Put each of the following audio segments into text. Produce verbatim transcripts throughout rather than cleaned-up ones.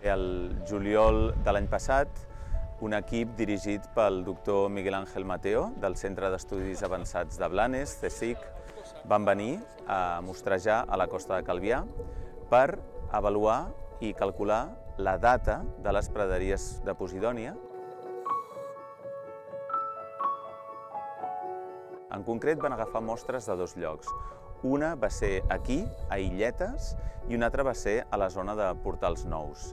El juliol de l'any passat, un equip dirigit pel doctor Miguel Ángel Mateo, del Centre d'Estudis Avançats de Blanes, C S I C, van venir a mostrejar a la costa de Calvià per avaluar i calcular la data de les praderies de Posidònia. En concret van agafar mostres de dos llocs. Una va ser aquí, a Illetes, i una altra va ser a la zona de Portals Nous.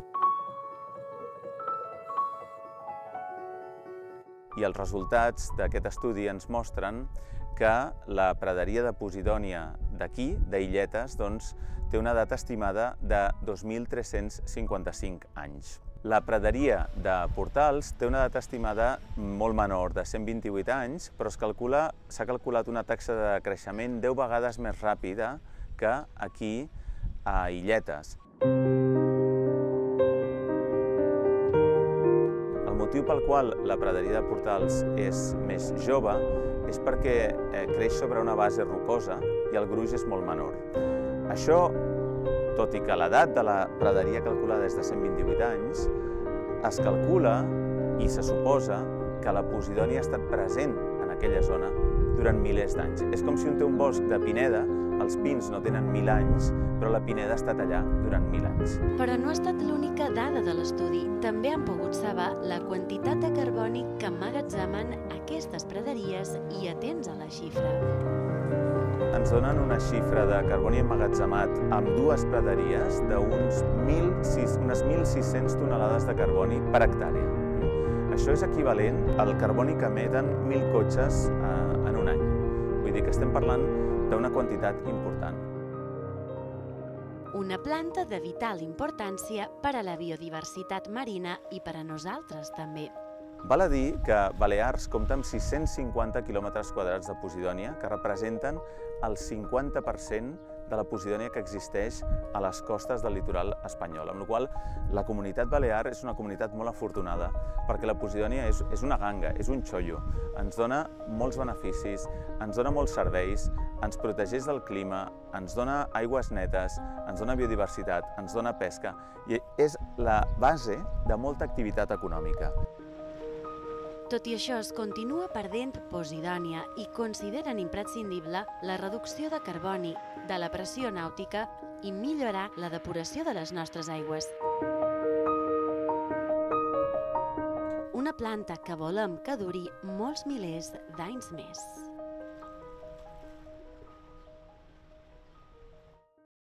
I els resultats d'aquest estudi ens mostren que la praderia de Posidònia d'aquí, d'Illetes, doncs, té una data estimada de dos mil tres-cents cinquanta-cinc anys. La praderia de Portals té una data estimada molt menor, de cent vint-i-vuit anys, però es calcula, s'ha calculat una taxa de creixement deu vegades més ràpida que aquí a Illetes. El motiu pel qual la praderia de Portals és més jove és perquè creix sobre una base rocosa i el gruix és molt menor. Això, tot i que l'edat de la praderia calculada és de cent vint-i-vuit anys, es calcula i se suposa que la Posidònia ha estat present en aquella zona durant milers d'anys. És com si un té un bosc de pineda, els pins no tenen mil anys, però la pineda ha estat allà durant mil anys. Però no ha estat l'única dada de l'estudi. També han pogut saber la quantitat de carboni que emmagatzemen aquestes praderies i atents a la xifra. Ens donen una xifra de carboni emmagatzemat amb dues praderies d'unes mil sis-cents tonelades de carboni per hectàrea. Això és equivalent al carboni que emeten mil cotxes en un any. Vull dir que estem parlant d'una quantitat important. Una planta de vital importància per a la biodiversitat marina i per a nosaltres també. Val a dir que Balears compta amb sis-cents cinquanta quilòmetres quadrats de Posidònia, que representen el cinquanta per cent de la Posidònia que existeix a les costes del litoral espanyol, amb la qual cosa la comunitat balear és una comunitat molt afortunada, perquè la Posidònia és, és una ganga, és un xollo, ens dona molts beneficis, ens dona molts serveis, ens protegeix del clima, ens dona aigües netes, ens dona biodiversitat, ens dona pesca, i és la base de molta activitat econòmica. Tot i això, es continua perdent Posidònia i consideren imprescindible la reducció de carboni, de la pressió nàutica i millorar la depuració de les nostres aigües. Una planta que volem que duri molts milers d'anys més.